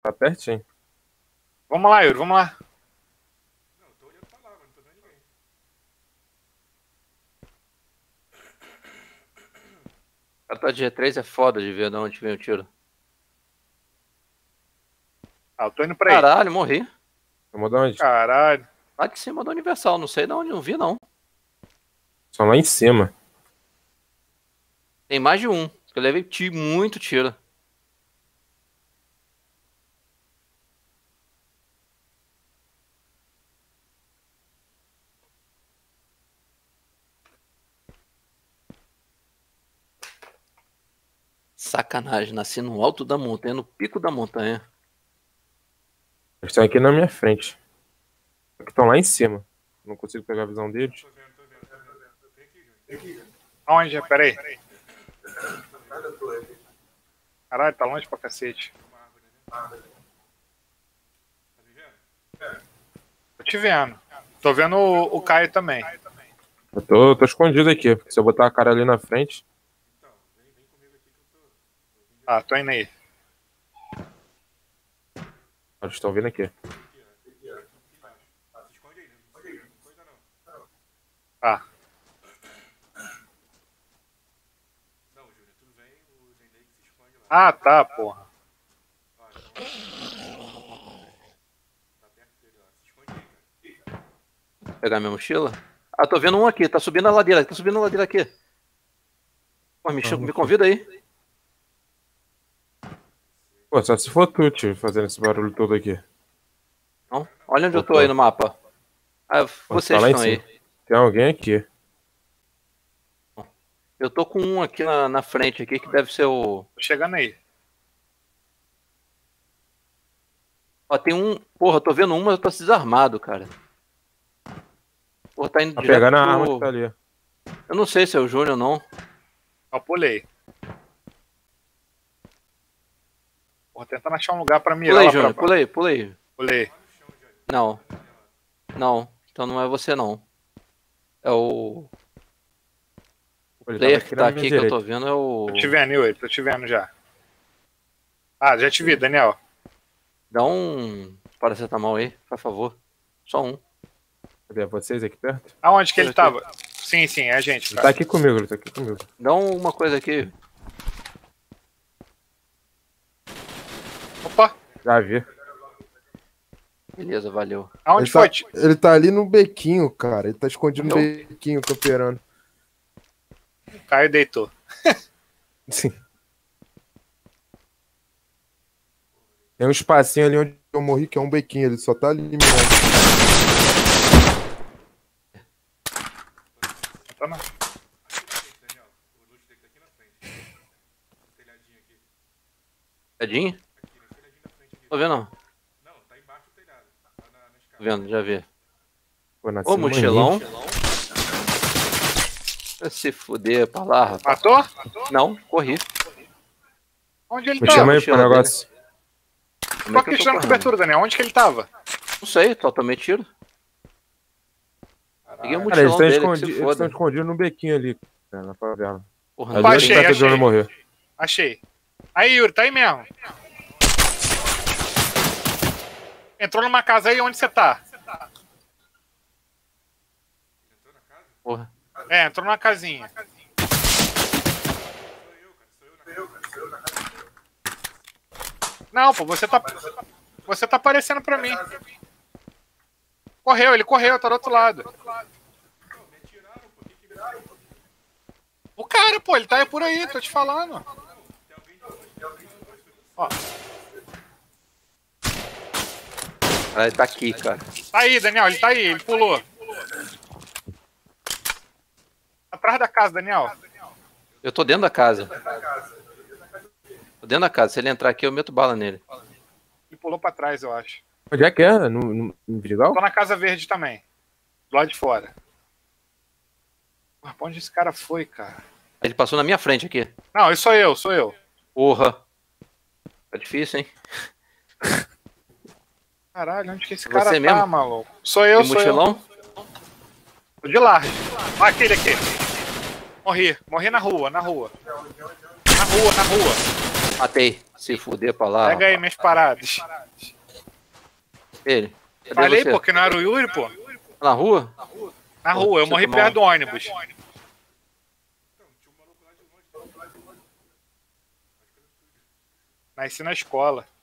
Tá pertinho. Vamos lá, Yuri, vamos lá. Não, eu tô olhando pra lá, mas não tô vendo ninguém. A tua de G3 é foda de ver de onde vem o tiro. Ah, eu tô indo pra aí. Caralho, morri. Vamos dar onde? Caralho. Lá de cima do Universal, não sei de onde, não vi não. Só lá em cima. Tem mais de um. Eu levei muito tiro. Sacanagem, nasci no alto da montanha, no pico da montanha. Eles estão aqui na minha frente. Estão lá em cima. Não consigo pegar a visão deles. Tô vendo. Vem aqui, Júnior. Aonde? Pera aí. Caralho, tá longe pra cacete. Uma árvore, né? Tá me vendo? Tô te vendo. Tô vendo o Caio também. Eu tô escondido aqui. Se eu botar a cara ali na frente. Então, vem comigo aqui que eu tô. Ah, tô indo aí. Eles estão vindo aqui. Se esconde aí, né? Não coisa não. Tá. Não, Júnior, tu vem, o Zenday que se esconde lá. Ah, tá, porra. Ó, então. Tá perto dele lá. Se esconde aí, cara. Vou pegar minha mochila. Ah, tô vendo um aqui, tá subindo a ladeira aqui. Pô, me convida aí. Pô, só se for tu, tio, fazendo esse barulho todo aqui. Não? Olha onde eu tô aí no mapa. Ah, vocês tá lá em estão aí. cima. Tem alguém aqui. Eu tô com um aqui na frente aqui que deve ser o... Tô chegando aí. Ó, tem um... Porra, eu tô vendo um, mas eu tô desarmado, cara. Porra, tá indo Tá direto pegando a pro... arma que tá ali. Eu não sei se é o Júnior ou não. Ó, pulei. Porra, tentando achar um lugar pra mirar Pulei, lá Júnior, pra baixo. pulei. Pulei. Não. Não, então não é você não. É o... Pô, ele player tava que na tá minha aqui que eu direita. tô vendo é o... Tô te vendo, Yuri. Tô te vendo já. Ah, já te vi, Daniel. Dá um paracetamol aí, por favor. Só um. Cadê vocês aqui perto? Aonde que ele tava? Sim, é a gente, Ele cara. tá aqui comigo, ele tá aqui comigo. Dá uma coisa aqui. Opa, Já vi. Beleza, valeu. aonde Ele foi? tá, ele tá ali no bequinho, cara. Ele tá escondido no Morreu? bequinho, camperando. Caio deitou. Sim. Tem um espacinho ali onde Eu morri, que é um bequinho. Ele só tá ali mirando. Tá na... Daniel, o loot dele tá aqui na frente. No telhadinho aqui. Tadinho? Aqui, no telhadinho da frente aqui. Tô vendo? Não, tá embaixo do telhado. Tá na Tô escada. vendo, já vi. Pô, nasci Ô, no mochilão. maninho. Vai se fuder pra lá, rapaz. Matou? Não, corri. Onde ele Me tava? chama aí pro mochila negócio. Como Tô é que aqui eu tô tirando correndo? cobertura, Daniel. Onde que ele tava? Não sei, só tomei tiro. Peguei o Cara, eles mochilão estão dele, que se escondidos, foda. no bequinho ali, cara, na favela. Porra, Ali não onde achei, o Peter achei. Jones morreu. Achei. Aí, Yuri, tá aí mesmo. Entrou numa casa aí, onde você tá? Porra. É, entrou numa casinha. Não, pô, você tá aparecendo pra mim. Correu, ele correu, tá do outro lado. O cara, pô, ele tá aí por aí, tô te falando. Ó, Ah, ele tá aqui, cara. tá aí, Daniel, ele tá aí, ele pulou. Atrás da casa, Daniel. Eu tô dentro da casa. Tô dentro da casa. Se ele entrar aqui, eu meto bala nele. Ele pulou pra trás, eu acho. Onde é que é? No Vidigal? Tô na casa verde também. Do lado de fora. Mas pra onde esse cara foi, cara? Ele passou na minha frente aqui. Não, isso sou eu. Porra. Tá difícil, hein? Caralho, onde que esse Você cara tá, mesmo? maluco? Sou eu, E sou eu. mochilão? Tô de large. Olha aquele aqui. Morri na rua. Na rua. Matei. Se fuder pra lá. Pega aí minhas paradas. Ele. Cadê Falei, você? pô, que não era o Yuri, pô. Na rua? Na rua, eu Você morri tomou perto do ônibus. Nasci na escola.